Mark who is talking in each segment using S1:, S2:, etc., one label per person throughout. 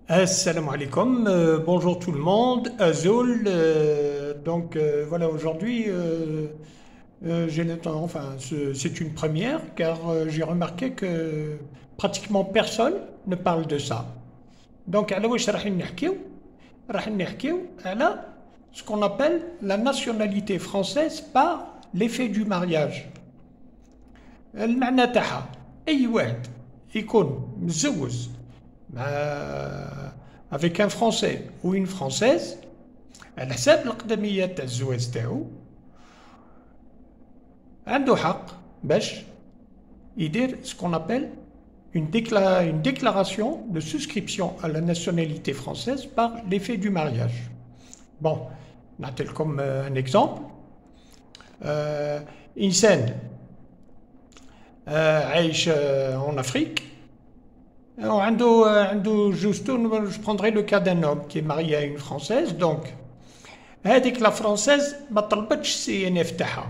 S1: Assalamu alaikum, bonjour tout le monde, Azul. Voilà, aujourd'hui, c'est une première car j'ai remarqué que pratiquement personne ne parle de ça. Donc, على واش راح نحكيو على ce qu'on appelle la nationalité française par l'effet du mariage. المعنى تاعها أي واحد يكون متزوج avec un Français ou une Française على حساب الأقدمية تاع الزواج تاعو عنده حق باش يدير ce qu'on appelle une déclaration de souscription à la nationalité française par l'effet du mariage. Bon, نعطيلكم un exemple. إنسان عايش en Afrique. Je prendrai le cas d'un homme qui est marié à une Française. Donc, هذيك la Française ما طلبتش CNF تاعها.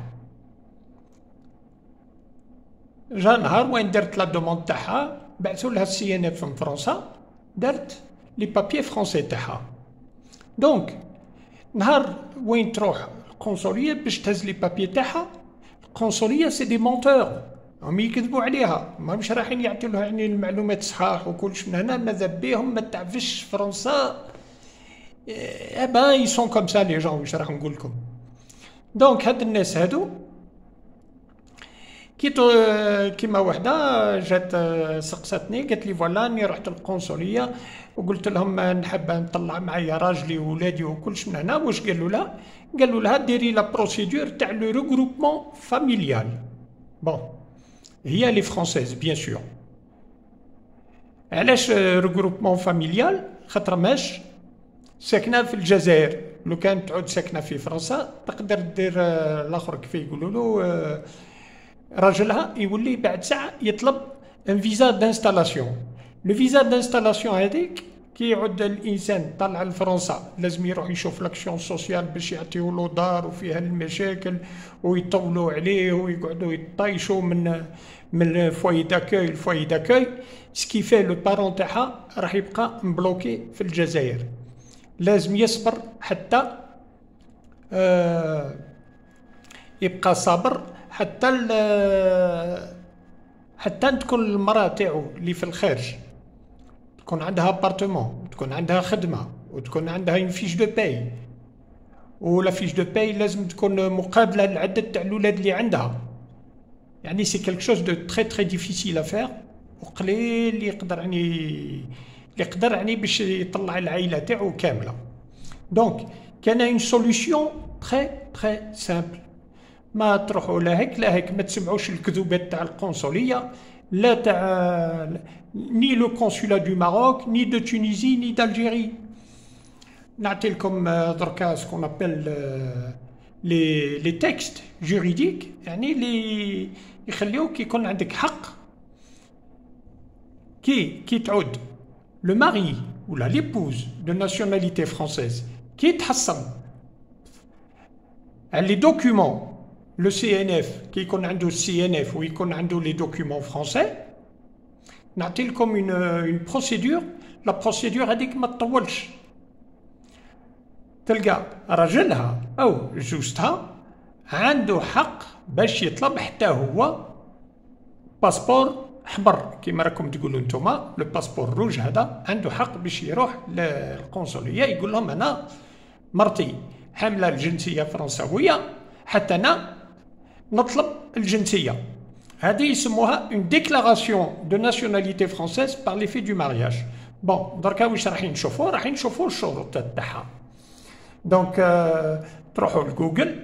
S1: جا نهار وين درت لا دوموند تاعها بعثوا لها CNF من فرنسا درت لي بابيي فرونسي تاعها. دونك نهار وين تروح القنصلية باش تهز لي بابيي تاعها، القنصلية سي دي مونتور، هم يكذبوا عليها، ماهمش رايحين يعطيو لها يعني المعلومات صحاح وكلش. من هنا ماذا بيهم ما تعرفش فرنسا. ils sont comme ça les gens، واش راح نقول لكم. دونك هاد الناس هادو كيما وحده جات سقساتني قالت لي فوالا راني رحت للقنصليه وقلت لهم نحب نطلع معايا راجلي وولادي وكلش. من هنا واش قالوا لها ديري لا بروسيدور تاع لو ريغروبمون فاميليال. بون هي لي فرونسيز بيان سور. علاش ريغروبمون فاميليال؟ خاطر ماش ساكنه في الجزائر. لو كانت تعود ساكنه في فرنسا تقدر دير الاخر كيف يقولوا له راجلها يولي بعد ساعه يطلب ان فيزا دانستالاسيون. لو فيزا دانستالاسيون هذيك كي يعود الانسان طلع لفرنسا لازم يروح يشوف لاكسيون سوسيال باش يعطيو له دار وفيها المشاكل ويطولوا عليه ويقعدوا يطايشوا من الفواي داكوي الفواي داكوي. سكي في لو بارون تاعها راح يبقى مبلوكي في الجزائر. لازم يصبر حتى يبقى صابر حتى تكون المراه تاعو اللي في الخارج تكون عندها ابارتمون، تكون عندها خدمه، وتكون عندها اون فيش دو باي، ولا فيش دو باي لازم تكون مقابله للعدد تاع الاولاد اللي عندها. يعني سي كلك شوز دو تري تري ديفيسيل افير، وقليل اللي يقدر يعني باش يطلع العائله تاعو كامله. دونك كان اون سوليسيون تري تري سامبل. ما تروحوا لا هيك ما تسمعوش الكذوبات تاع القنصليه، لا تاع ني لو كونسولا دو ماروك ني دو تونيزي ني دالجيري. نعطي لكم دركا سكون ابل لي تكست جوريديك، يعني اللي يخليوك يكون عندك حق كي تعود لو ماري ولا ليبوز دو ناسيوناليتي فرونسيز كي تحصل على لي دوكيومون le CNF qui يكون عنده CNF ويكون عنده les documents français. نعطي لكم une procédure. la procédure هذيك ما تطولش. تلقى راجلها او جوزتها عنده حق باش يطلب حتى هو باسبور احمر كيما راكم تقولوا نتوما. لو باسبور روج هذا عنده حق باش يروح للقنصليه يقول لهم انا مرتي حامله الجنسيه فرنساويه حتى انا نطلب الجنسيه. هذه يسموها une déclaration de nationalité française par l'effet du mariage. بون دركا واش راح نشوفوا الشروط تاعها. دونك تروحوا لجوجل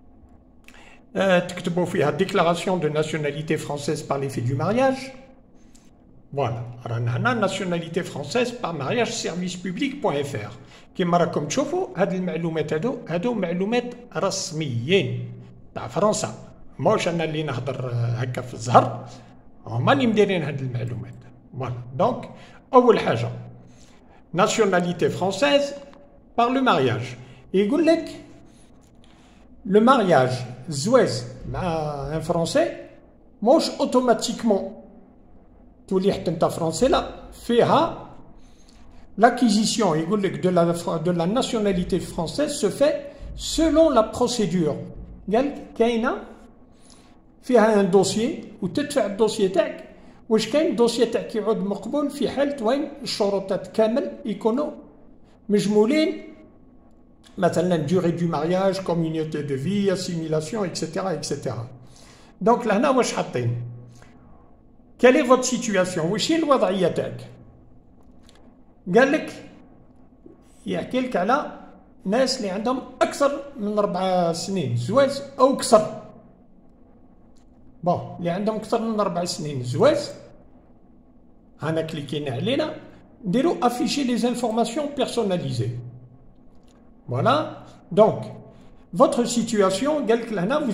S1: تكتبوا فيها déclaration de nationalité française par l'effet du mariage. فوالا رانا هنا nationalité française par mariage service public.fr. كيما راكم تشوفوا هاد المعلومات هادو معلومات رسميين تاع فرنسا، ماهوش انا اللي نهضر هكا في الزهر، هما اللي مديرين هاد المعلومات. فوالا دونك اول حاجه nationalité française par le mariage. يقول لك لو مارياج الزواج مع ان فرونسي ماهوش اوتوماتيكمون تولي حتى انت فرونسي، لا فيها l'acquisition de la nationalité française se fait selon la procédure. قال كاينه فيها ان دوسيي وتدفع الدوسيي تاعك واش كاين الدوسيي تاعك يعود مقبول في حاله وين الشروطات كامل يكونوا مجمولين مثلا durée du mariage, communauté de vie, assimilation, etc. Donc لهنا واش حاطين quelle est votre situation واش هي الوضعيه تاعك قال لك يحكي لك على ناس اللي عندهم اكثر من 4 سنين زواج او اكثر بون اللي عندهم اكثر من 4 سنين زواج هنا كليكينا علينا نديرو افيشي لي انفورماسيون بيرسوناليزي voilà donc votre situation قال لك لهنا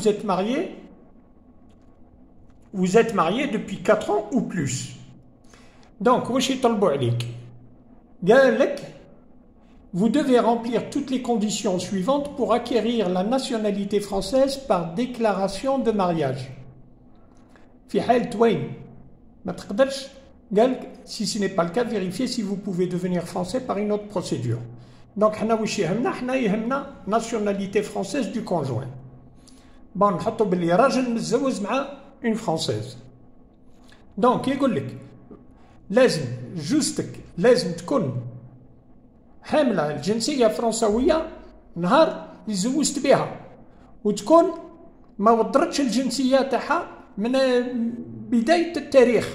S1: vous êtes marié depuis 4 ans ou plus donc واش يطلبوا عليك قال لك vous devez remplir toutes les conditions suivantes pour acquérir la nationalité française par déclaration de mariage. في حالة وين ما تقدرش قال si ce n'est pas le cas vérifiez si vous pouvez devenir français par une autre procédure. Donc حنا واش يهمنا حنا يهمنا nationalité française du conjoint. bon نحطوا باللي راجل متزوج مع une française. donc يقول لك لازم تكون حامله الجنسيه فرنسويه نهار اللي زوجت بها وتكون ما وضرتش الجنسيه تاعها من بدايه التاريخ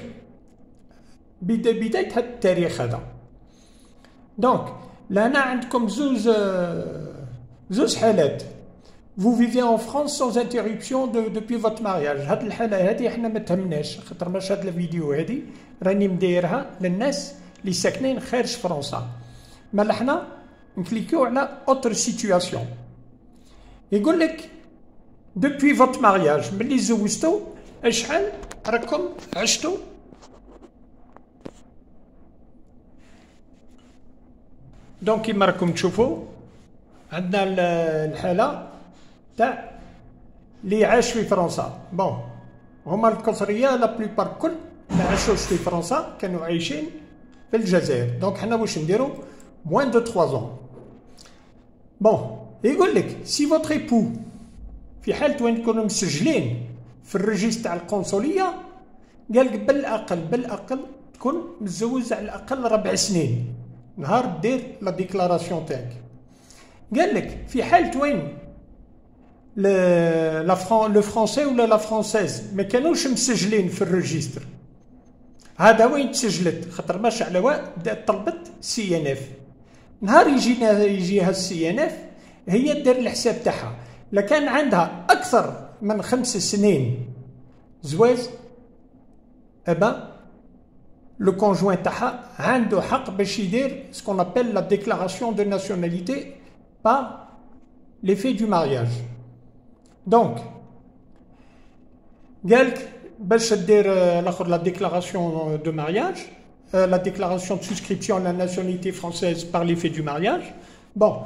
S1: بدايه هذا التاريخ هذا دونك لهنا عندكم زوج حالات vous vivez en France sans interruption depuis votre mariage هاد الحاله هذه احنا ما تهمناش خاطر ماش هاد الفيديو هذه راني مدايرها للناس اللي ساكنين خارج فرنسا ما حنا نكليكيو على اوتر سيتوياسيون يقول لك depuis votre mariage ملي زوجتو شحال راكم عشتوا دونك كيما راكم تشوفوا عندنا الحاله تاع اللي عاش في فرنسا بون هما الكثريه لا بلوبار كل ما عاشوش في فرنسا كانوا عايشين في الجزائر دونك حنا واش نديرو moins de 3 ans. Bon, يقول لك si votre époux في حالة وين تكونوا مسجلين في الريجيستر تاع القنصلية قال لك بالأقل تكون متزوج على الأقل 4 سنين نهار دير لا ديكلاراسيون تاعك. قال لك في حالة وين لو فرونسي ولا لا فرونسيز ما كانوش مسجلين في الريجيستر هذا وين تسجلت خاطر ماشي على واد طلبت CNF نهار يجيها CNF هي دير الحساب تاعها لكان عندها اكثر من 5 سنين زواج ابا لو كونجوين تاعها عنده حق باش يدير سكون ابل لا ديكلاراسيون دو ناسيوناليتي با ليفي دو مارياج دونك قالك باش دير الاخر لا ديكلاراسيون دو مارياج la déclaration de souscription à la nationalité française par l'effet du mariage. Bon,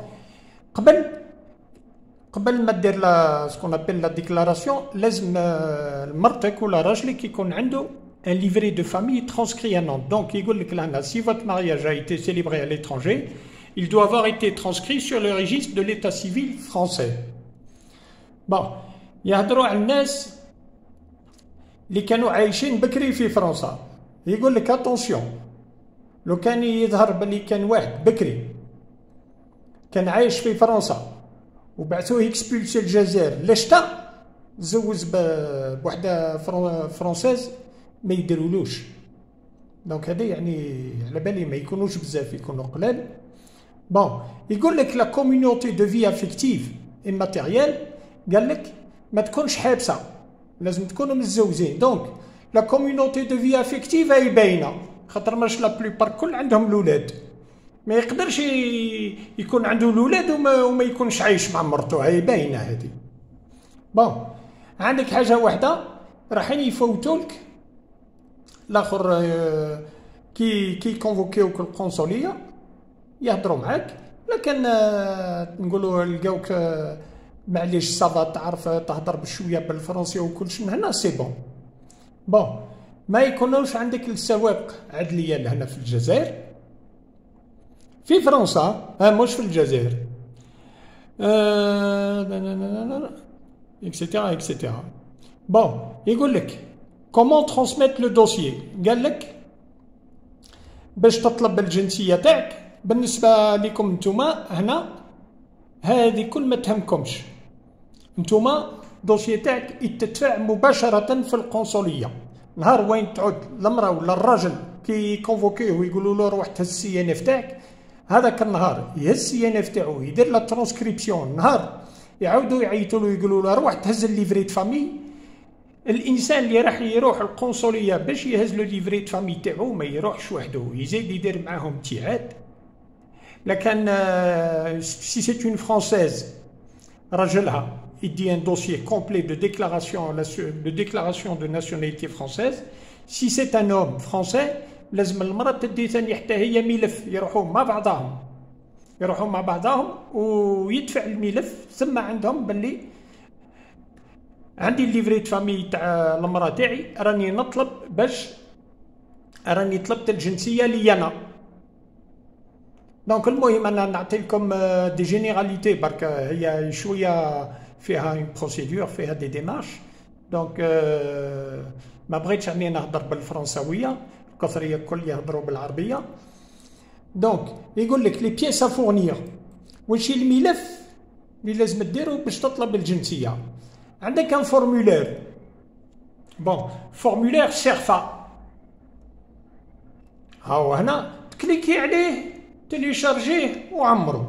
S1: قبل ما دير ce qu'on appelle la déclaration لازم مرتك ولا راجلك يكون عنده un livret de famille transcrit à Nantes. Donc يقول لك لهنا si votre mariage a été célébré à l'étranger, il doit avoir été transcrit sur le registre de l'état civil français. Bon, يهضروا على الناس اللي كانوا عايشين بكري في فرنسا يقول لك اتونسيون لو كان يظهر بلي كان واحد بكري كان عايش في فرنسا وبعثوه اكسبولسي الجزائر لشتا تزوج بوحده فرونسيز ما يديرولوش دونك هذا يعني على بالي ما يكونوش بزاف يكونوا قلال بون يقول لك لا كوميونيتي دو في افيكتيف اماتيريال قال لك ما تكونش حابسه لازم تكونوا متزوجين دونك لا كوميونيتي دو في افيكتيف هي باينه خاطر ماش لا بلوبار كل عندهم الاولاد ما يقدرش يكون عنده الاولاد وما يكونش عايش مع مرته هي باينه هذه بون عندك حاجه واحده راحين يفوتولك الاخر كي كونفوكيوك القنصليه يهضروا معاك لكن نقولوا لقاوك معليش صافا تعرف تهضر بشويه بالفرنسيه وكلش من هنا سي بون بون ما يكونوش عندك السوابق عدليه لهنا في الجزائر في فرنسا مش في الجزائر. اكسيتيرا اكسيتيرا. بون يقول لك كومون ترانسميت لو دوسيي. قال لك باش تطلب الجنسيه تاعك بالنسبه لكم نتوما هنا، هذه كل ما تهمكمش. نتوما الدوسيي تاعك يتدفع مباشره في القنصليه. نهار وين تعود المراه ولا الراجل كي كونفوكيه ويقولوا له روح تهز السي ان اف تاعك، هذاك النهار يهز السي ان اف تاعو يدير لا ترانسكريبسيون، نهار يعاودوا يعيطوا له يقولوا له روح تهز الليفري د فامي. الانسان اللي راح يروح القنصليه باش يهز له ليفري د فامي تاعو ما يروحش وحده، يزيد يدير معاهم ابتعاد. لكن سي سي اون فرونسيز راجلها يدي ان دوسيي كومبلي دو ديكلاراسيون دو ناسيوناليتي فرونسيز. سي سي ان اوم فرونسي لازم المراه تدي ثاني حتى هي ملف، يروحوا مع بعضهم ويدفع الملف. ثم عندهم باللي عندي الليفري د فامي تاع المراه تاعي، راني طلبت الجنسيه لي انا. دونك المهم انا نعطي لكم دي جينيراليتي برك، هي شويه فيها اون بروسيدور، فيها دي ديمارش. دونك ما بغيتش اني نهضر بالفرنساويه، الكثريه الكل يهضروا بالعربيه. دونك يقول لك لي بييس فورنير، واش الملف اللي لازم ديرو باش تطلب الجنسيه. عندك ان فورمولير، بون فورمولير شرفه، هاو هنا تكليكي عليه تيليشارجيه وعمرو.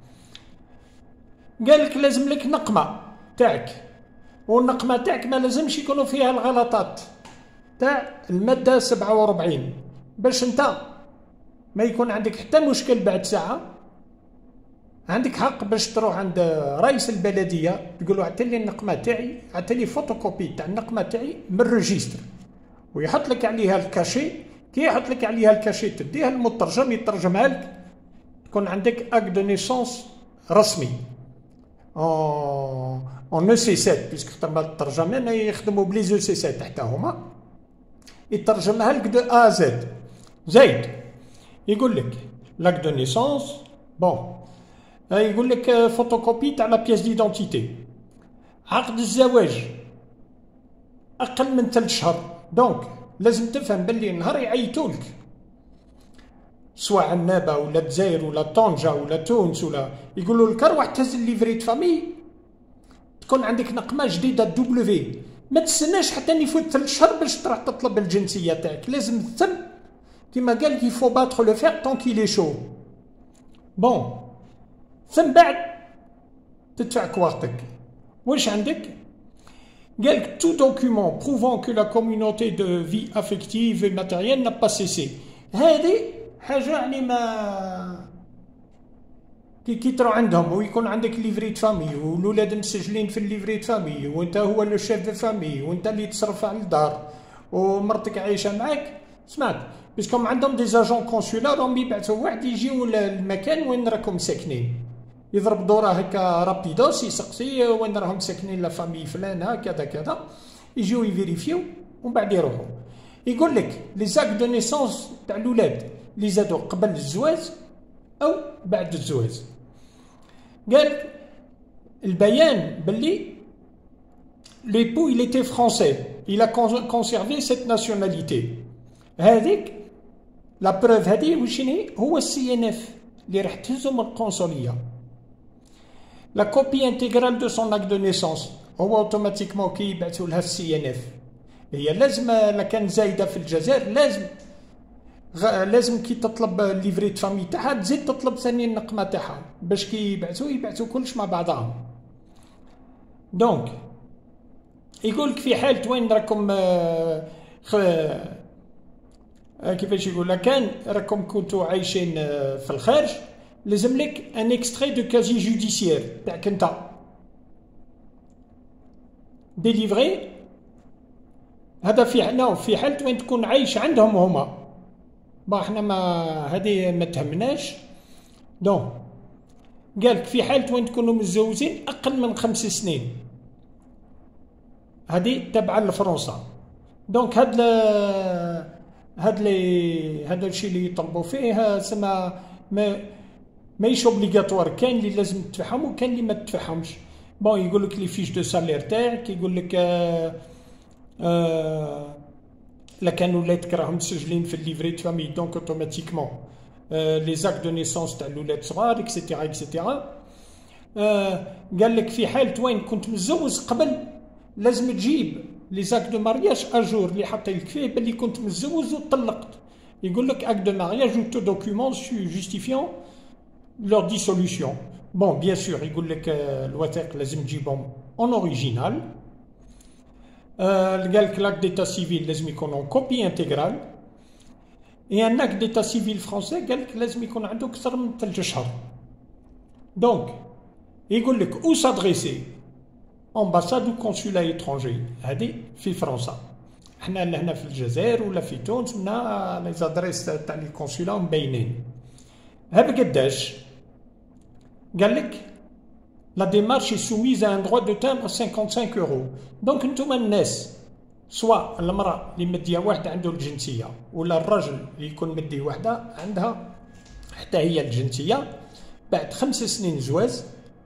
S1: قال لك لازم لك نقمه تاعك، والنقمه تاعك ما لازمش يكونوا فيها الغلطات تاع الماده 47 باش انت ما يكون عندك حتى مشكل. بعد ساعه عندك حق باش تروح عند رئيس البلديه تقول له عطيني النقمه تاعي، عطيني فوتوكوبي تاع النقمه تاعي من الريجستر، ويحط لك عليها الكاشي. كي يحط لك عليها الكاشي تديها للمترجم يترجمها لك، تكون عندك اك دو نيسونس رسمي اون او سي 7، بيسك خطر الترجمان يخدموا بلي زو سي 7 حتى هما، يترجمها لك دو ا زد. زايد يقول لك لاك دو نيسونس، بون يقول لك فوتوكوبي تاع لا بياس ديدونتيتي. عقد الزواج اقل من 3 شهور. دونك لازم تفهم باللي نهار يعيطولك سواء عنابه ولا الجزائر ولا طنجه ولا تونس ولا يقولوا لك روح تهز الليفري د فامي، تكون عندك نقمه جديده دبليو، ما تستناش حتى يفوت 3 شهور باش تروح تطلب الجنسيه تاعك. لازم ثم كيما قال لك يفو باتر لو فير طون كي لي شو. بون ثم بعد تدفع كوارتك. واش عندك؟ قال لك تو دوكيومون بروفون كو لا كوميونيتي دو في افيكتيف و ماتيريال نا با سيسي. هذه حاجه يعني ما كي تروح عندهم ويكون عندك ليفري د فامي والولاد مسجلين في الليفري د فامي وانت هو لو شيف دو فامي وانت اللي تصرف على الدار ومرتك عايشه معاك. سمعت باسكم عندهم دي زاجون كونسولار راهم يبعثوا واحد يجيو للمكان وين راكم ساكنين، يضرب دوره هكا رابيدوس يسقسي وين راهم ساكنين لا فامي فلان كذا كذا، يجيو يفيريفيو ومن بعد يروحوا. يقول لك لي زاك دو نيسونس تاع الاولاد اللي زادوا قبل الزواج او بعد الزواج. قال البيان باللي ليبو il était français, il a conservé cette nationalité. هذيك لا بروف هذه وشني هو السي ان اف اللي راح تهزو من القنصليه. لا كوبي انتيغرال دو سون اك دو نيسونس هو اوتوماتيكمون كي يبعثوا لها السي ان اف. هي لازم لا كان زايده في الجزائر لازم كي تطلب ليفري د فامي تاعها تزيد تطلب ثاني النقمه تاعها باش كي يبعثوا كلش مع بعضهم. دونك يقولك في حالة وين راكم كيفاش يقول لك كان راكم كنتوا عايشين في الخارج لازم لك ان اكستري دو كازي جوديسيير تاعك انت ديليفري. هذا في حالة وين تكون عايش عندهم هما. با احنا ما هذه ما تهمناش. دونك قالك في حالة وين تكونوا متزوجين اقل من 5 سنين، هذه تابعه لفرنسا. دونك هذا الشيء اللي يطلبوا فيه سما ماهيش اوبليغاتوار، كاين اللي لازم تدفعهم وكاين اللي ما تدفعهمش. بون يقول لك لي فيش دو سالير تاعك، يقول لك لا كانوا ولادك راهم مسجلين في الليفري دو فامي دونك اوتوماتيكمون لي زاك دو نيسونس تاع الولاد صغار اكسيتيرا اكسيتيرا. قال لك في حالة وين كنت متزوج قبل لازم تجيب لي زاك دو مارياج اجور اللي حاطين لك فيه باللي كنت متزوج وطلقت. يقول لك اك دو مارياج و تو دوكيومون جوستيفيون leur dissolution. Bon, bien sûr, يقول لك الوثائق لازم تجيبهم en original. قال لك l'acte d'état civil لازم يكون en copie intégrale. Et un acte d'état civil français قال لك لازم يكون عنده أكثر من 3 أشهر. Donc, يقول لك où s'adresser؟ ambassade ou consulat étranger. هذه في فرنسا. احنا هنا في الجزائر ولا في تونس منا لي زادريس تاع لي كونسولا مبينين. هذا قداش؟ قال لك لا ديمارش est soumise à un droit de timbre 55 euros. دونك نتوما الناس سواء المرأة اللي مدية واحدة عنده الجنسية ولا الرجل اللي يكون مدي واحدة عندها حتى هي الجنسية، بعد 5 سنين زواج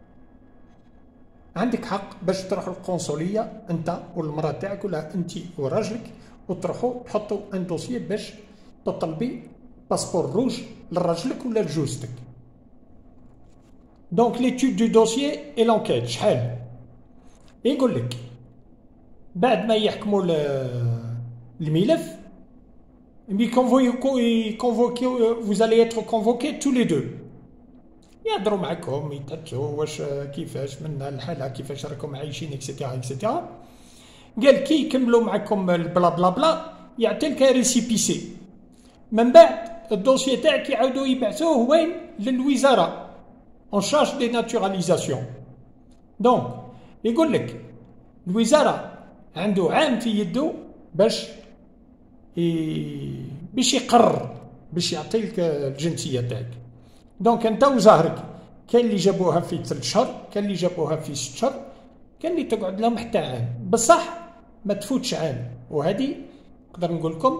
S1: عندك حق باش تروح القنصلية انت والمرأة تاعك ولا انت وراجلك وتروحوا تحطوا ان دوسيي باش تطلبي باسبور روج لراجلك ولا لجوزتك. دونك ليتود دو دوسيي اي لونكيت شحال؟ يقول لك بعد ما يحكموا الملف vous allez être convoqués tous les deux. يهضروا معكم يتحدثوا واش كيفاش من الحاله كيفاش راكم عايشين اكسيتيرا اكسيتيرا. قال كي يكملوا معكم البلا بلا بلا يعطي لك ريسيبيسي. من بعد الدوسيي تاعك يعاودوا يبعثوه وين؟ للوزاره en charge des naturalisations. دونك يقول لك الوزاره عنده عام في يده باش يقرر باش يعطي لك الجنسيه تاعك. دونك انت وزهرك كاين اللي جابوها في 3 شهور، كاين اللي جابوها في 6 شهور، كاين اللي تقعد لهم حتى عام، بصح ما تفوتش عام. وهذه نقدر نقول لكم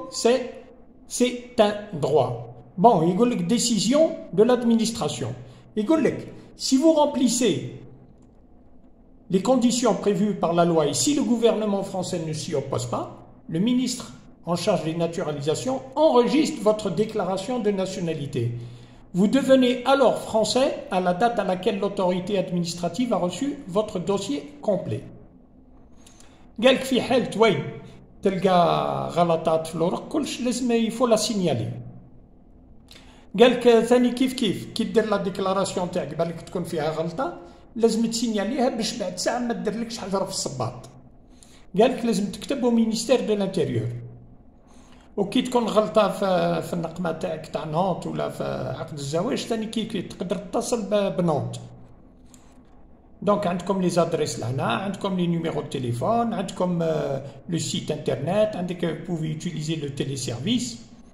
S1: سي ان دروا. بون يقول لك ديسيزيون دو لادمينستراسيون. يقول لك si vous remplissez les conditions prévues par la loi et si le gouvernement français ne s'y oppose pas, le ministre en charge des naturalisations enregistre votre déclaration de nationalité. Vous devenez alors français à la date à laquelle l'autorité administrative a reçu votre dossier complet. قال لك في حالة وين تلقى غلطات في الورق كلش لازم يفو لا سينيالي. قال لك ثاني كيف كي دير لا ديكلاراسيون تاعك بالك تكون فيها غلطة لازم تسينياليها باش بعد ساعة ما ديرلكش حجرة في الصباط. قال لك لازم تكتب au ministère de l'intérieur. وكي تكون غلطه في النقمه تاعك تاع نونت ولا في عقد الزواج ثاني كي تقدر تتصل بنونت. دونك عندكم لي زادريس لهنا، عندكم لي نيميرو تليفون، عندكم لو سيت انترنت، عندك بوفي يوتيليزي لو تيلي سيرفيس.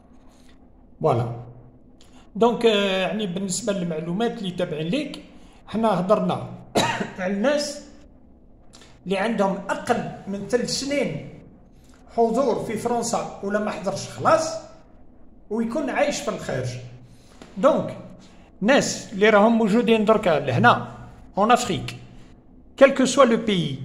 S1: فوالا دونك يعني بالنسبه للمعلومات اللي تابعين ليك حنا هضرنا على الناس اللي عندهم اقل من 3 سنين حضور في فرنسا ولا ما حضرش خلاص ويكون عايش في الخارج. دونك ناس اللي راهم موجودين دركا لهنا en Afrique quel que soit le pays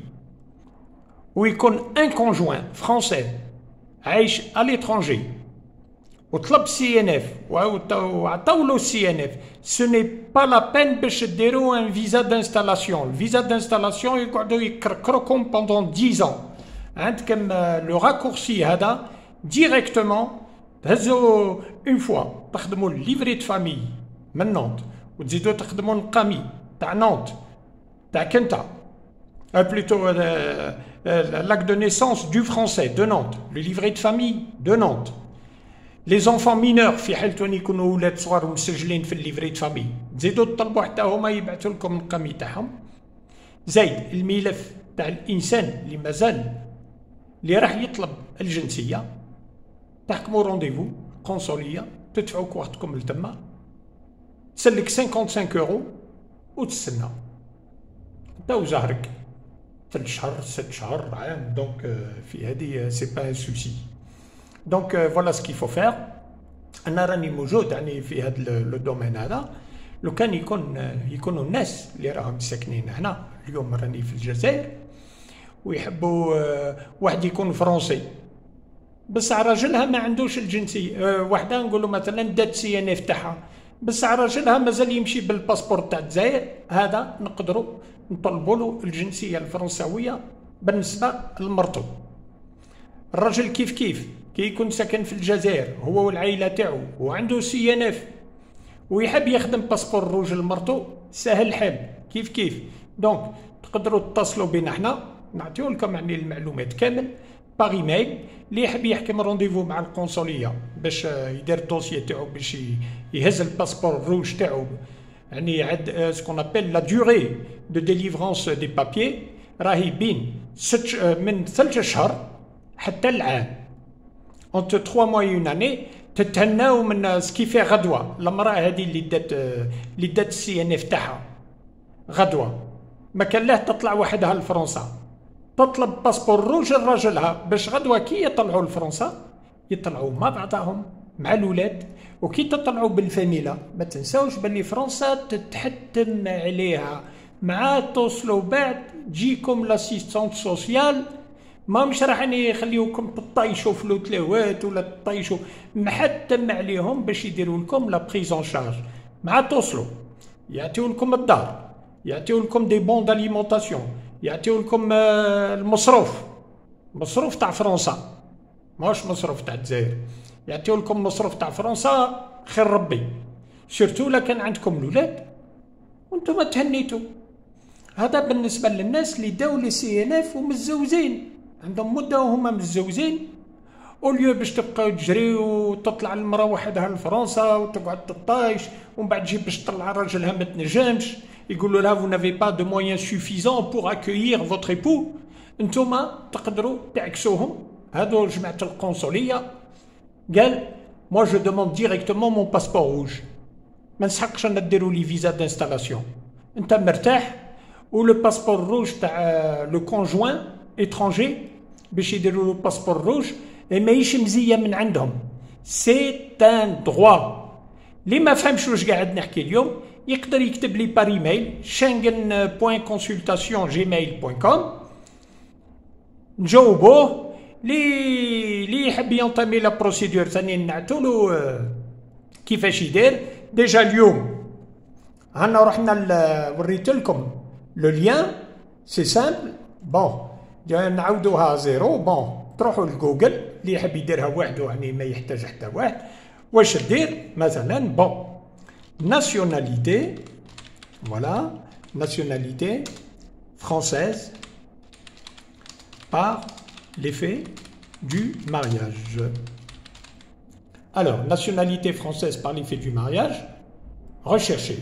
S1: ويكون un conjoint français عايش à l'étranger وطلب CNF وعطاولو CNF ce n'est pas la peine باش ديروا un visa d'installation. le visa d'installation يقعدوا يكركركم pendant 10 ans. عندكم لو راكورسي هذا ديريكتومون تهزو اون فوا تخدموا الليفري دو فامي من نونت وتزيدوا تخدموا القامي تاع نونت تاعك انت بلوتو لاك دو نيسونس دو فرونسي دو نونت لو ليفري دو فامي دو نونت. لي زونفون مينور في حال وين يكونوا ولاد صغار مسجلين في الليفري دو فامي تزيدوا تطلبوا حتى هما يبعثوا لكم القامي تاعهم. زايد الملف تاع الانسان اللي مازال اللي راح يطلب الجنسيه تحكموا رونديفو قنصليه تدفعوا وقتكم لتما تسلك 55 يورو وتستنى انت وزهرك 3 شهور 6 شهور عام. دونك في هذه سي با ان سوسي. دونك فوالا سكي فو فير. انا راني موجود يعني في هذا لو دومين هذا لو كان يكونوا الناس اللي راهم ساكنين هنا اليوم راني في الجزائر ويحبوا واحد يكون فرنسي بس راجلها ما عندوش الجنسيه، وحده نقولوا مثلا دات سي ان اف تاعها بس راجلها مازال يمشي بالباسبور تاع الجزائر، هذا نقدروا نطلبوا له الجنسيه الفرنسويه بالنسبه لمرته. الرجل كيف كي يكون ساكن في الجزائر هو والعائله تاعو وعنده سي ان اف ويحب يخدم باسبور روج لمرته، سهل الحال كيف دونك تقدروا تتصلوا بينا حنا نعطيو لكم يعني المعلومات كامل باغ ايميل. اللي يحب يحكم رونديفو مع القنصليه باش يدير الدوسيي تاعو باش يهز الباسبور روج تاعو، يعني عاد سكون ابل لا دوري دو ديليفرونس دي بابيي راهي بين من 3 اشهر حتى العام، اونت 3 موا اون اني. تتهناو من سكيفي غدوه المراه هذه اللي دات السي ان اف تاعها غدوه ما كان له تطلع وحدها لفرنسا، تطلب باسبور روج لراجلها باش غدوه كي يطلعوا لفرنسا يطلعوا مع بعضهم مع الاولاد. وكي تطلعوا بالفاميلا ما تنساوش باللي فرنسا تتحتم عليها مع توصلوا بعد تجيكم لاسيستونت سوسيال، ما مش راح يخليوكم تطيشوا في لوتلوات ولا تطيشوا، محتم عليهم باش يديروا لكم لا بريزون شارج مع توصلوا، يعطيو لكم الدار، يعطيو لكم دي بون داليمونطاسيون، يعطيو لكم مصروف تاع فرنسا ماهوش مصروف تاع الجزائر، يعطيو لكم مصروف تاع فرنسا خير ربي، سيرتو لا كان عندكم الاولاد وانتم تهنيتوا. هذا بالنسبه للناس اللي داو لي سي ان اف ومتزوجين عندهم مده وهما متزوجين، اوليو باش تبقاو تجري وتطلع المراه وحدها لفرنسا وتقعد تطايش ومن بعد تجي باش تطلع راجلها ما تنجمش، يقولوا لها vous n'avez pas de moyens suffisants pour accueillir votre époux. انتوما تقدروا تعكسوهم. هادو جماعه القنصليه قال moi je demande directement mon passeport rouge، ما نسحقش انا ديروا لي فيزا دانستالاسيون، انت مرتاح ولو باسبور روج تاع لو كونجوان étranger باش يديروا له باسبور روج ماهيش مزيه من عندهم، سي ان دروا. اللي ما فهمش واش قاعد نحكي اليوم يقدر يكتب لي بار ايميل schengen.consultation@gmail.com نجاوبوه. اللي يحب ينطمي لا بروسيدور ثاني نعطوا له كيفاش يدير. ديجا اليوم هنا رحنا وريت لكم لو ليان سي سامبل بون نعاودوها زيرو بون تروحوا لجوجل اللي يحب يديرها وحده يعني ما يحتاج حتى واحد. واش دير مثلا بون nationalité voilà nationalité française par l'effet du mariage. Alors nationalité française par l'effet du mariage, recherchez.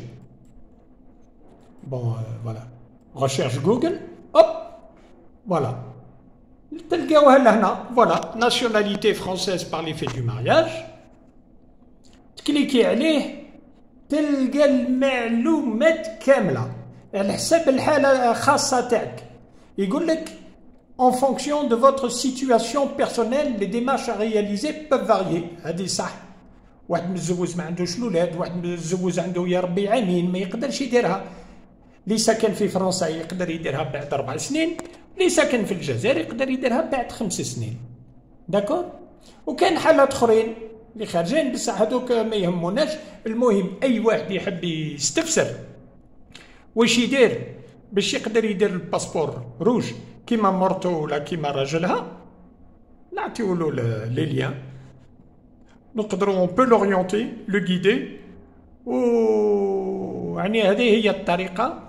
S1: Bon voilà recherche Google hop voilà تلقاوها لهنا voilà nationalité française par l'effet du mariage تكليكي عليه تلقى المعلومات كامله على حسب الحاله الخاصه تاعك. يقول لك en fonction de votre situation personnelle les démarches à réaliser peuvent varier. هذه صح، واحد متزوج ما عندوش الاولاد، واحد متزوج عنده يا ربي عامين ما يقدرش يديرها، اللي ساكن في فرنسا يقدر يديرها بعد 4 سنين، اللي ساكن في الجزائر يقدر يديرها بعد 5 سنين. داكور. وكان حالات اخرين اللي خارجين بصح هذوك ما يهموناش. المهم اي واحد يحب يستفسر واش يدير باش يقدر يدير الباسبور روج كيما مرته ولا كيما راجلها نعطيو له لي ليان نقدروا اون بو لوريونتي لو غيدي. و يعني هذه هي الطريقه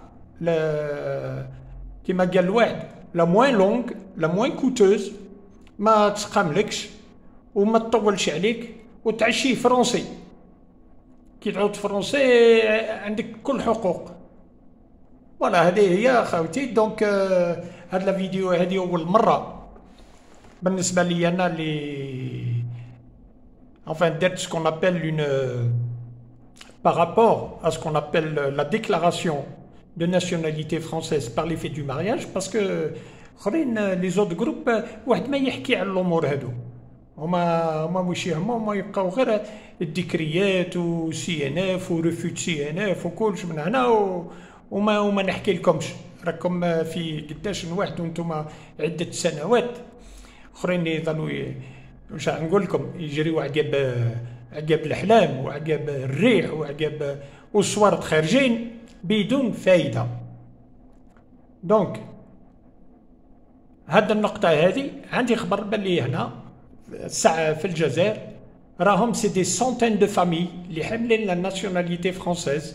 S1: كيما قال الواحد لا موين لونغ لا موين كوتوز، ما تسقاملكش وما تطولش عليك وتعشي فرنسي. كي تعود فرنسي عندك كل حقوق. فوالا هذه هي خاوتي. دونك هاد لا فيديو هذه اول مره بالنسبه لي انا اللي enfin d'être ce qu'on appelle une par rapport à ce qu'on appelle la déclaration de nationalité française par l'effet du mariage parce que اخرين les autres groupes واحد ما يحكي على الامور هادو هما واش يهمهم، هما يبقاو غير الذكريات وسي ان اف وريفوت سي ان اف وكلش من هنا وما نحكي لكمش. راكم في قداش من واحد وانتم عده سنوات اخرين يظلوا واش نقول لكم يجريوا عقب الاحلام وعقب الريح وعقب والصوارد خارجين بدون فائده. دونك هاد النقطه هذه عندي خبر باللي هنا الساعه في الجزائر راهم سي دي سونتين دو فامي اللي حاملين لا ناسيوناليتي فرونسيز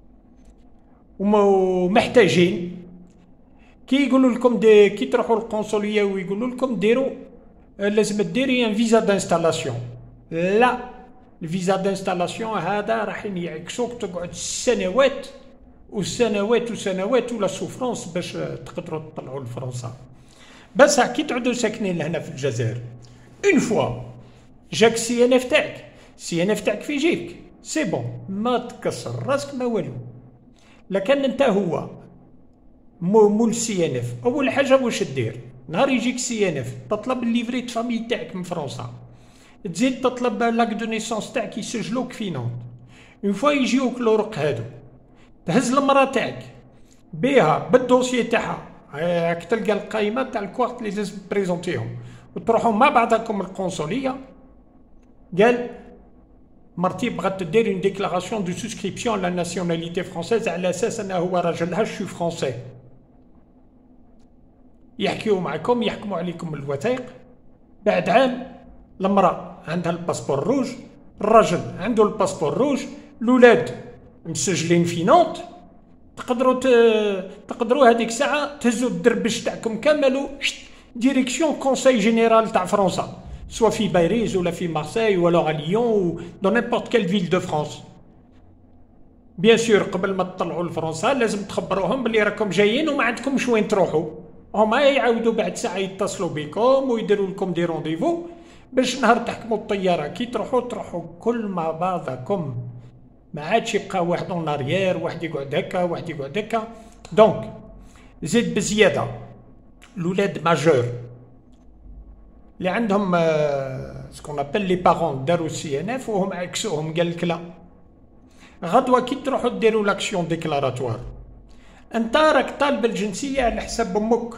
S1: ومحتاجين. كي يقولوا لكم كي تروحوا للقنصليه ويقولوا لكم ديروا لازم ديري ان فيزا دانستالاسيون، لا الفيزا دانستالاسيون هذا راح يعكسوك تقعد سنوات وسنوات وسنوات ولا سوفرونس باش تقدروا تطلعوا لفرنسا. بس كي تعودوا ساكنين لهنا في الجزائر اون فوا جاك سي ان اف تاعك، سي ان اف تاعك في جيبك سي بون، ما تكسر راسك ما والو. لكن انت هو مول سي ان اف اول حاجه واش دير؟ نهار يجيك سي ان اف تطلب الليفري د فامي تاعك من فرنسا، تزيد تطلب لاك دو نيسونس تاعك يسجلوك في نونت. اون فوا يجيوك الورق هادو تهز المراه تاعك بيها بالدوسيي تاعها، راك تلقى القائمه تاع الكوارت اللي لازم بريزونتيهم وتروحوا مع بعضكم القنصليه. قال مرتي بغات دير اون ديكلاراسيون دو سوسكريبسيون لا ناسيوناليتي فرونسيز على اساس انه هو راجلها شو فرونسي. يحكيو معكم يحكموا عليكم الوثائق. بعد عام المراه عندها الباسبور روج، الرجل عنده الباسبور روج، الاولاد مسجلين في نونت. تقدروا هذيك الساعه تهزوا الدربش تاعكم كامل ديريكسيون كونساي جينيرال تاع فرنسا، سواء في باريس ولا في مارسيل ولا على ليون دون نيمبورت كيل فيل دو فرانس. بيان سور قبل ما تطلعوا لفرنسا لازم تخبروهم بلي راكم جايين وما عندكمش وين تروحوا. هما يعاودوا بعد ساعه يتصلوا بكم ويديروا لكم دي رونديفو باش نهار تحكموا الطياره كي تروحوا كل مع بعضكم، ما عادش يبقى واحد اون اريير واحد يقعد هكا واحد يقعد هكا. دونك زيد بزياده الاولاد ماجور اللي عندهم سكون ابل لي بارون داروا سي ان اف وهم عكسوهم، قال لك لا غدوه كي تروحوا ديروا لاكسيون ديكلاراتوار انت راك طالب الجنسيه على حساب امك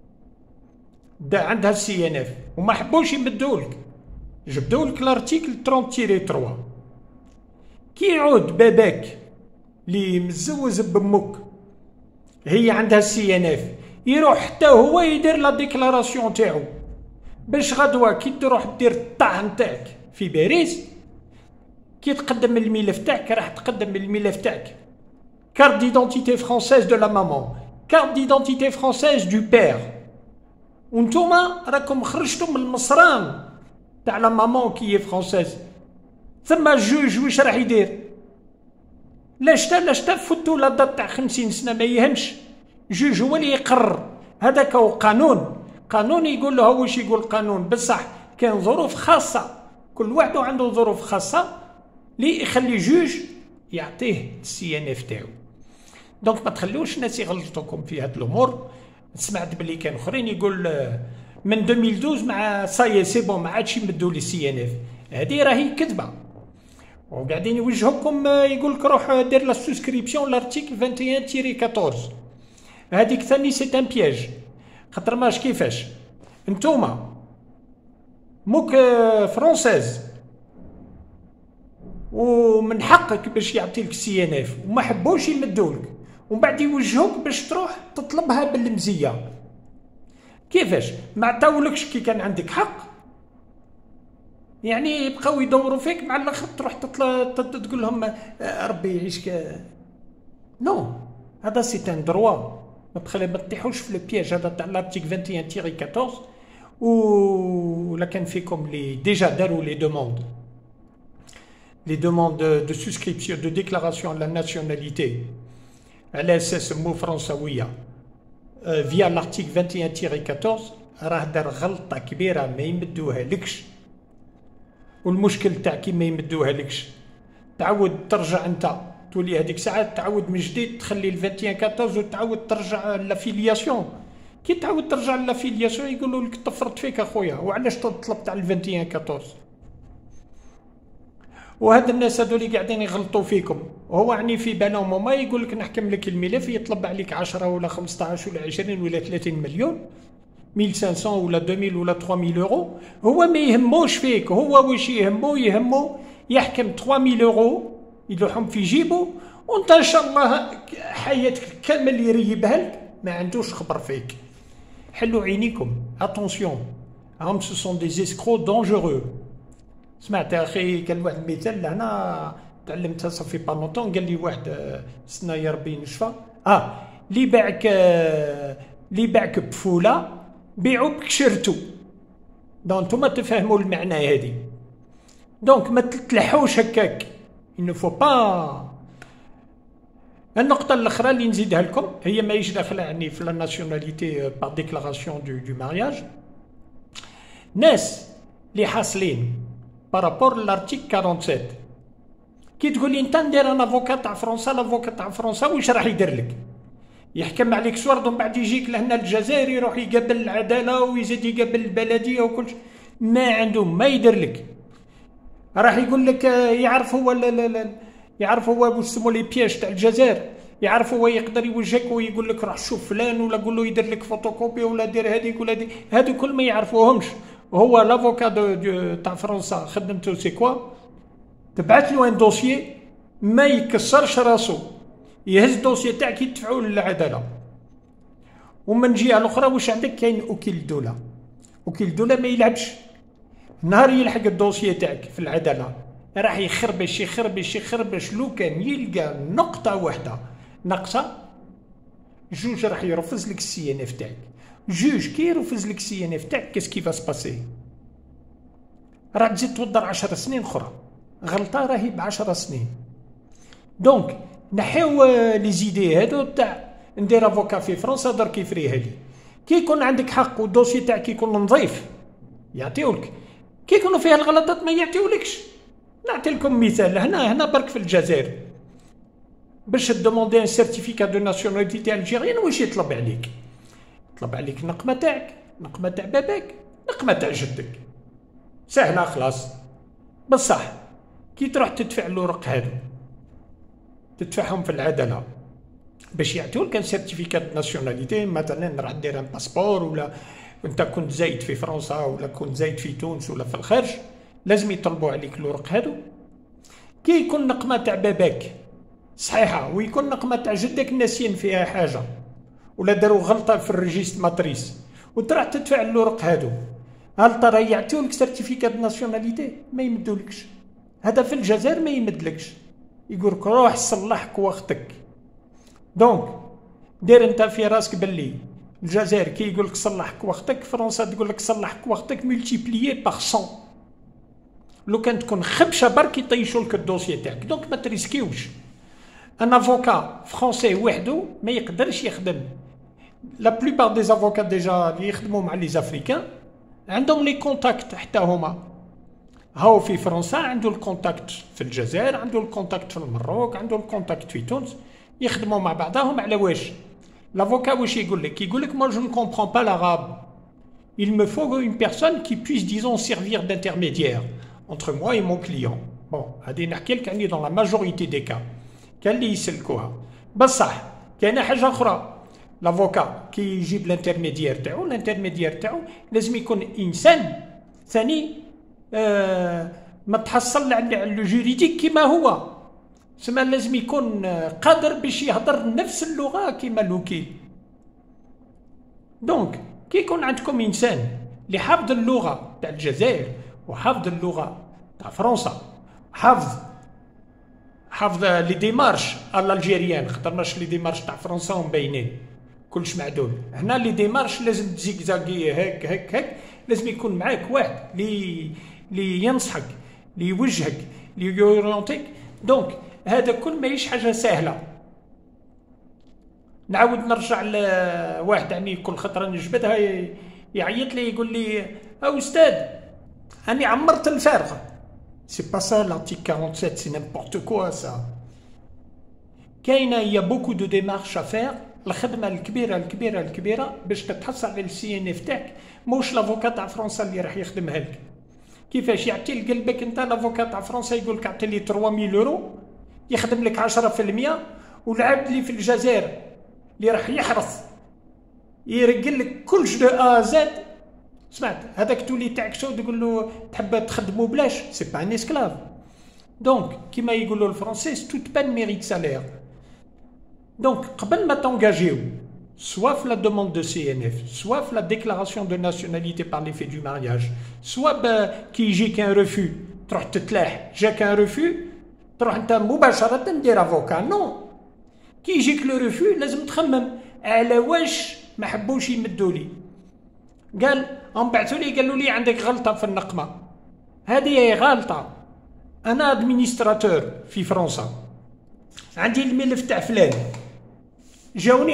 S1: عندها السي ان اف وما حبوش يمدولك، جبدولك لارتيكل 30-3. كي يعود باباك اللي متزوج بامك هي عندها السي ان اف يروح حتى هو يدير لا ديكلاراسيون تاعو باش غدوه كي تروح دير الطعن تاعك في باريس كي تقدم الملف تاعك راح تقدم الملف تاعك carte d'identité française de la maman, carte d'identité française du père. وانتوما راكم خرجتوا من المصران تاع لا مامون كي فرونسيز. ثم الجوج واش راح يدير؟ لاش تفوتوا لا دات تاع 50 سنه ما يهمش، جوج هو اللي يقرر. هذاك هو قانون يقول له واش يقول قانون، بصح كان ظروف خاصه كل واحد عنده ظروف خاصه اللي يخلي جوج يعطيه السي ان اف تاعو. دونك ما تخلوش الناس يغلطوكم في هاد الامور. سمعت بلي كان اخرين يقول من 2012 مع صاي سي بون ما عادش يمدوا لي سي ان اف، هذه راهي كذبه وقاعدين يوجهوكم. يقول لك روح دير لا سوسكريبسيون لارتيكل 21-14. هذيك ثاني سي ان بياج، خاطر ماش كيفاش انتوما موك فرونسيز ومن حقك باش يعطيك سي ان اف وما حبوش يمدولك ومن بعد يوجهوك باش تروح تطلبها بالمزيه. كيفاش ما عطاولكش كي كان عندك حق؟ يعني يبقاو يدوروا فيك مع الاخر تروح تقول لهم ربي يعيشك. نو هذا سي ان دروا، ما تطيحوش في البياج هذا تاع لارتيكل 21-14. ولا كان فيكم اللي ديجا داروا لي دوموند de souscription de déclaration de la nationalité على اساس مو فرنساويه فيا لارتيكل 21-14 راه دار غلطه كبيره ما يمدوها لكش. والمشكل تاع كي ما يمدوها لكش تعود ترجع انت تولي هذيك الساعه تعود من جديد تخلي ال 21-14 وتعود ترجع لافيلياسيون كي تعاود ترجع لافيلياسيون يقولوا لك طفرت فيك اخويا، وعلاش طلبت على 21 14؟ وهاد الناس هادو اللي قاعدين يغلطوا فيكم، هو يعني في بالهم هما يقول لك نحكم لك الملف يطلب عليك 10 ولا 15 ولا 20 ولا 30 مليون، 1500 ولا 2000 ولا 3000 يورو، هو ما يهموش فيك، هو واش يهمو يحكم 3000 يورو يلوحهم في جيبه، وانت ان شاء الله حياتك كامل يريبها لك، ما عندوش خبر فيك. حلوا عينيكم، اتونسيون، هم سو سون دي اسكرو دونجورو. سمعت اخي كان واحد المثال لهنا تعلمتها صافي با لونطون، قال لي واحد سنا يا ربي نشفى، اللي باعك بفوله بيعو بكشرتو. دونك نتوما تفهموا المعنى هذه، دونك ما تتلحوش هكاك، il ne faut pas. النقطة الأخرى اللي نزيدها لكم هي ماهيش داخلة يعني في لا ناسيوناليتي بار ديكلاراسيون دو مارياج. ناس اللي حاصلين بارابور لارتيك 47، كي تقول لي انت ندير انا افوكا تاع فرنسا، لافوكا تاع فرنسا واش راح يدير لك؟ يحكم عليك سورد ومن بعد يجيك لهنا الجزائر يروح يقابل العدالة ويزيد يقابل البلدية وكل شيء، ما عندهم ما يدير لك. راح يقول لك يعرف هو يعرف هو واش يسموا لي بياج تاع الجزائر، يعرف هو يقدر يوجهك ويقول لك روح شوف فلان، ولا قول له يدير لك فوتوكوبي ولا دير هذيك ولا هذيك، هادو كل ما يعرفوهمش. هو لافوكا تاع فرنسا خدمته سي كوا؟ تبعث له ان دوسيي ما يكسرش راسو، يهز الدوسيي تاعك يدفعوه للعداله. ومن جهه الاخرى واش عندك؟ كاين وكيل الدوله، وكيل الدوله ما يلعبش، نهار يلحق الدوسيي تاعك في العداله راح يخربش لو كان يلقى نقطه واحده ناقصه، جوج راح يرفز لك السي ان اف تاعك. جوج كي يرفز لك السي ان اف تاعك كيسكي فاس باسي؟ راح تزيد توضر 10 سنين اخرى، غلطه راهي ب10 سنين. دونك نحيو لي زيدي هادو تاع ندير افوكا في فرنسا درك يفريها لي. كي يكون عندك حق والدوسي تاعك يكون نظيف يعطيولك، كي يكونوا فيها الغلطات ما يعطيولكش. نعطي لكم مثال، هنا برك في الجزائر باش تدوموندي ان سيرتيفيكا دو ناسيوناليتي الجيريان واش يطلب عليك؟ يطلب عليك نقمه تاعك، نقمه تاع باباك، نقمه تاع جدك، سهله خلاص. بصح كي تروح تدفع الورق هادو تدفعهم في العداله باش يعطيولك ان سيرتيفيكا دو ناسيوناليتي، مثلا راح دير ان باسبور، ولا انت كنت زايد في فرنسا ولا كنت زايد في تونس ولا في الخارج، لازم يطلبوا عليك الورق هادو. كي يكون نقمه تاع باباك صحيحه ويكون نقمه تاع جدك ناسيين فيها حاجه ولا داروا غلطه في الريجيست ماتريس وتروح تدفع الورق هادو، هل ترى يعطيولك سيرتيفيكا دو ناسيوناليتي؟ ما يمدولكش. هذا في الجزائر ما يمدلكش، يقولك روح صلح كواختك. دونك دير انت في راسك باللي الجزائر كي يقولك صلح كواختك، فرنسا تقول لك صلح كواختك ملتيبليي باغ 100. لو كان تكون خبشه برك يطيشوا لك الدوسيي تاعك. دونك ما تريسكيوش. ان افوكا فرونسي وحده ما يقدرش يخدم. لا بلوبار دي افوكا ديجا اللي يخدموا مع لي افريكان عندهم لي كونتاكت حتى هما. هاو في فرنسا عنده الكونتاكت في الجزائر، عنده الكونتاكت في المروك، عنده الكونتاكت في تونس، يخدموا مع بعضهم. على واش؟ l'avocat واش يقول لك؟ يقول لك moi je ne comprends pas l'arabe, il me faut une personne qui puisse disons servir d'intermédiaire entre moi et mon client. bon هذه نحكي لك يعني dans la majorité des cas كان اللي يسلكوها. بصح كاينه حاجه اخرى، l'avocat كي يجيب الانترميديير تاعو لازم يكون انسان ثاني ما تحصل على الجوريديك كما هو، سما لازم يكون قادر باش يهضر نفس اللغه كما الوكيل. دونك كي يكون عندكم انسان اللي حافظ اللغه تاع الجزائر وحافظ اللغه تاع فرنسا، حافظ لي ديمارش الالجيريان، خاطر ماش لي ديمارش تاع فرنسا مبينين كلش معدول، هنا لي ديمارش لازم تزيكزاكي هيك لازم يكون معاك واحد اللي ينصحك، اللي يوجهك، اللي يورونتيك. دونك هذا كل ماهيش حاجه سهله. نعاود نرجع لواحد يعني كل خطره نجبدها يعيط لي يقول لي استاذ اني عمرت الفارغه. سي با سا لارتيكل 47 سي نيمبورت كوا سا. كاينه يا بوكو دو ديمارش ا فير الخدمه الكبيره باش تتحصل على السي ان اف تاعك موش لافوكا تاع فرنسا اللي راح يخدمها لك. كيفاش يعطي لقلبك انت لافوكا تاع فرنسا يقول لك اعطي لي 3000 يورو يخدم لك 10%، والعبد اللي في الجزائر اللي راح يحرث يرقل لك كل شيء دو ا زد. سمعت هذاك تولي تاكسو تقول له تحب تخدمو بلاش، سي با ان اسكلاف. دونك كيما يقولوا الفرنسيس توت بان ميريت سالير. دونك قبل ما تونجاجيو soit la demande de CNF, soit la déclaration de nationalité par l'effet du mariage, soit كي يجيك ان ريفو تروح تتلاح، جاك ان ريفو تروح انت مباشرة دير افوكا. نو، كي يجيك لو ريفو لازم تخمم على واش ما حبوش يمدوا لي. قال هم بعثوا لي قالوا لي عندك غلطة في النقمة، هذه غلطة. أنا ادمينستراتور في فرنسا، عندي الملف تاع فلان، جاوني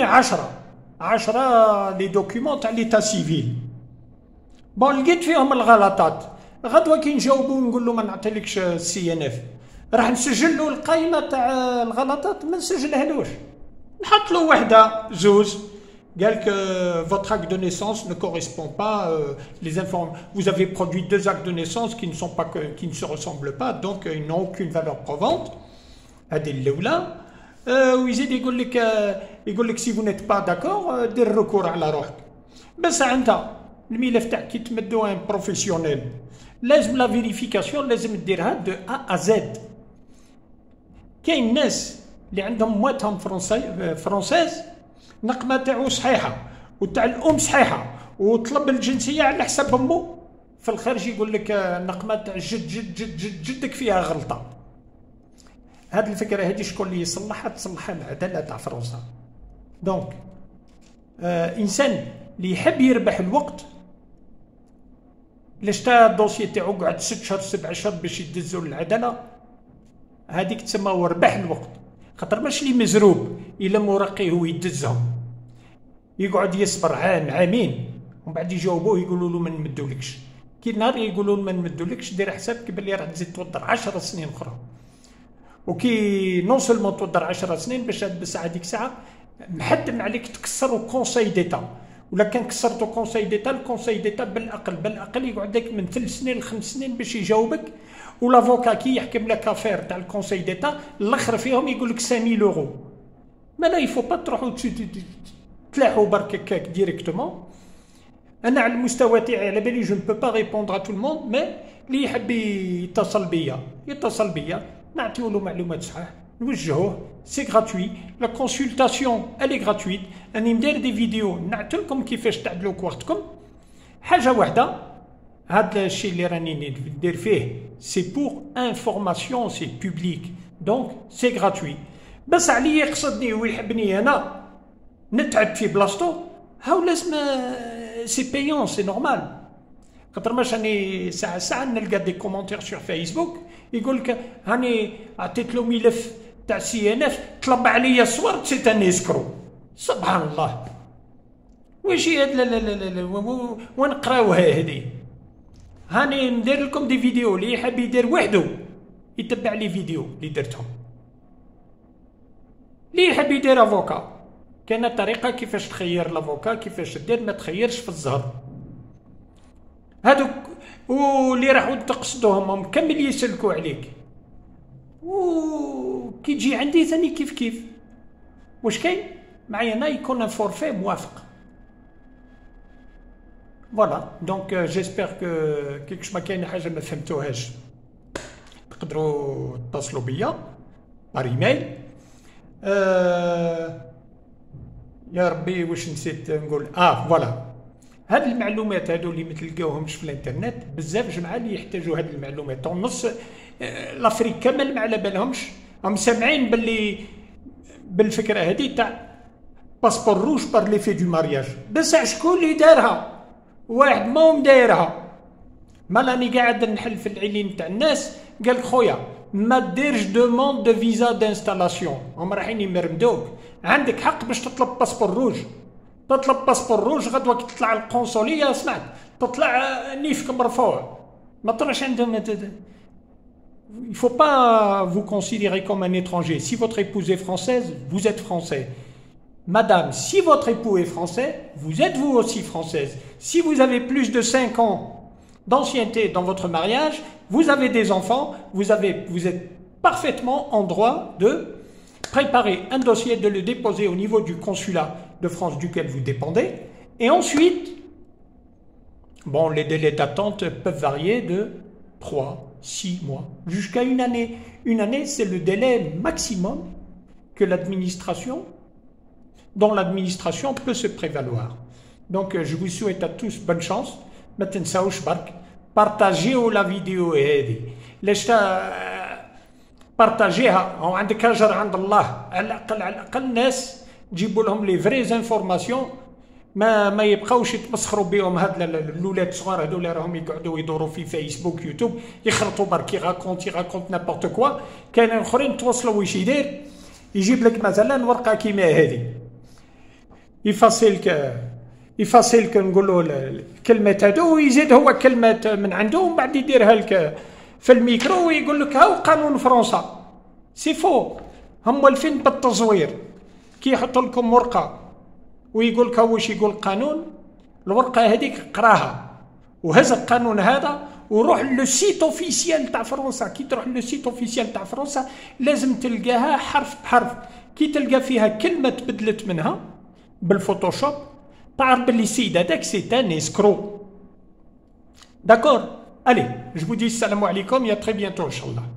S1: 10 لي دوكيومون تاع ليتا سيفيل. بون لقيت فيهم الغلطات، غدوه كي نجاوبو نقول له ما نعطيلكش السي ان اف، راح نسجل له القائمه تاع الغلطات، ما نسجلهالوش، نحط له وحده زوز. قال que votre acte de naissance ne correspond pas les vous avez produit 2 actes de naissance qui ne se ressemblent pas, donc ils n'ont aucune valeur probante. هذه الاولى. ويزيد يقول لك سي فو نيت با داكور دير الركور على روحك. بس انت الملف تاعك كي تمدو ان بروفيسيونيل لازم لا فيريفيكاسيون لازم ديرها دو ا زد. كاين ناس اللي عندهم مواتهم فرونسيز نقمه تاعو صحيحه وتاع الام صحيحه وطلب الجنسيه على حساب امه، في الخارج يقول لك النقمه تاع جدك فيها غلطه. هاد الفكره هادي شكون اللي تصلحها العداله تاع فرنسا. دونك انسان اللي يحب يربح الوقت، لاش تا الدوسي تاعو قعد 6 شهور 7 شهور باش يدزو للعداله، هذيك تسمى هو ربح الوقت. خاطر ماشي اللي مزروب الا مرقيه هو يدزهم، يقعد يصبر عام عامين ومن بعد يجاوبوه يقولوا له ما نمدولكش. كي نهار يقولوا له ما نمدولكش دير حسابك بلي راح تزيد توضر 10 سنين اخرى. وكي نون سولمون توضر 10 سنين باش تلبس هذيك الساعه محتم عليك تكسروا كونساي ديتا، ولا كان كسرتو كونساي ديتا الكونساي ديتا بالاقل يقعد لك من 3 سنين ل 5 سنين باش يجاوبك. ولافوكا كي يحكم لك افير تاع الكونساي ديتا الاخر فيهم يقول لك 5000 يورو. ما لا يفو با تروحوا تلاحوا برك هكاك ديريكتومون. انا على المستوى تاعي على بالي جو نبو با ريبوندر ا تو الموند، مي اللي يحب يتصل بيا نعطيو له معلومات صحاح نوجهوه. سي غراتوي، لا كونسلطاسيون الي غراتويت. راني ندير دي فيديو نعطي لكم كيفاش تعدلوا وقتكم. حاجه واحده، هذا الشيء اللي راني ندير فيه سي بور انفورماسيون، سي بوبليك، دونك سي غراتوي. بس علي يقصدني ويحبني انا نتعب في بلاصتو، هاو لازم سي بايون، سي نورمال. خاطر ماش راني ساعه نلقى دي كومونتير سور فيسبوك يقول لك هاني عطيت له ملف تاع سي ان اف طلب عليا الصور سي ان اسكرو. سبحان الله، واش هاد وين نقراوها هذه؟ هاني ندير لكم دي فيديو اللي يحب يدير وحده يتبع لي فيديو اللي درتهم. اللي يحب يدير افوكا كاينه طريقه كيفاش تخير لافوكا، كيفاش دير، ما تخيرش في الزهر. هادوك واللي راحوا تقصدوهم هم كامل يسلكوا عليك، وكي تجي عندي ثاني كيف واش كاين معايا انا يكون ان فورفي موافق. فوالا دونك جيسبر كو كيكش ما كاين حاجه ما فهمتوهاش تقدروا تتصلوا بيا بار ايميل. يا ربي واش نسيت نقول، فوالا هاد المعلومات هادو اللي ما تلقاوهمش في الانترنت، بزاف جماعه اللي يحتاجوا هاد المعلومات، ونص لافريك كامل ما على بالهمش، هم سامعين بالفكره هادي تاع باسبور روج بار ليفي دو مارياج. بس شكون اللي دارها؟ واحد ما دايرها. ما راني قاعد نحل في العلين تاع الناس، قال لك خويا ما ديرش دوموند دو فيزا دانستالاسيون، هم رايحين يمرمدوك. عندك حق باش تطلب باسبور روج، تطلب باسبور روج غدوه كي تطلع القنصليه سمعت تطلع نيفك مرفوع، ما طلعش عندهم. Il faut pas vous considérer comme un étranger. Si votre épouse est française, vous êtes français. Madame, si votre époux est français, vous êtes vous aussi française. Si vous avez plus de 5 ans d'ancienneté dans votre mariage, vous avez des enfants, vous êtes parfaitement en droit de préparer un dossier, de le déposer au niveau du consulat de France duquel vous dépendez. Et ensuite, bon, les délais d'attente peuvent varier de 3, 6 mois, jusqu'à une année. Une année, c'est le délai maximum que dont l'administration peut se prévaloir. Donc, je vous souhaite à tous bonne chance. ما تنساوش برك بارطاجيو لا فيديو هذه لاش بارطاجيها وعندك اجر عند الله. على الاقل الناس تجيبوا لهم لي فري انفورماسيون، ما يبقاوش يتمسخروا بهم. هاد الاولاد الصغار هذو اللي راهم يقعدوا يدوروا في فيسبوك يوتيوب يخرطوا برك يراكونت نابورت كوا. كاينين اخرين توصلوا واش يدير، يجيب لك مثلا ورقه كيما هذه، يفصلك نقول له الكلمه هذو ويزيد هو كلمه من عنده ومن بعد يديرها لك في الميكرو ويقول لك هاو قانون فرنسا. سي فو، هم مولفين بالتزوير. كي يحط لكم ورقه ويقول لك واش يقول القانون، الورقه هذيك قراها وهز القانون هذا وروح لو سيت اوفيسيال تاع فرنسا. كي تروح لو سيت اوفيسيال تاع فرنسا لازم تلقاها حرف بحرف. كي تلقى فيها كلمه تبدلت منها بالفوتوشوب تعرف باللي السيد هذاك سي ان اسكرو. D'accord? Allez, je vous dis salam alaikum et à très bientôt, Inch'Allah.